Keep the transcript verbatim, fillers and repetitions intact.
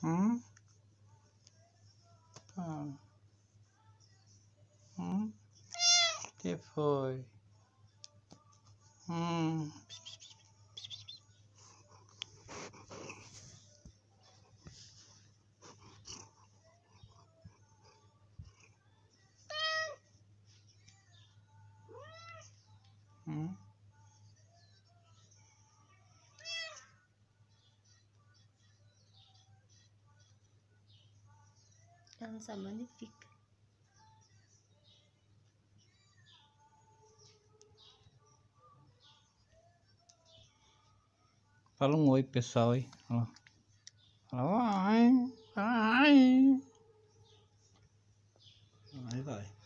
Hum? Ah. Hum? Que foi? Hum. Hum? Ela não sabe onde fica. Fala um oi, pessoal, aí. Ó. Fala, ai, ai. Aí vai.